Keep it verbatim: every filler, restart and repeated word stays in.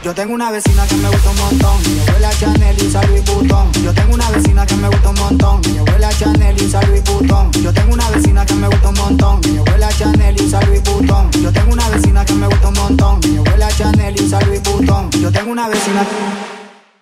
Yo tengo una vecina que me gusta un montón. Ella huele a Chanel y usa Louis Vuitton. Yo tengo una vecina que me gusta un montón. Ella huele a Chanel y usa Louis Vuitton. Yo tengo una vecina que me gusta un montón. Ella huele a Chanel y usa Louis Vuitton. Yo tengo una vecina que me gusta un montón. Ella huele a Chanel y usa Louis Vuitton. Yo tengo una vecina.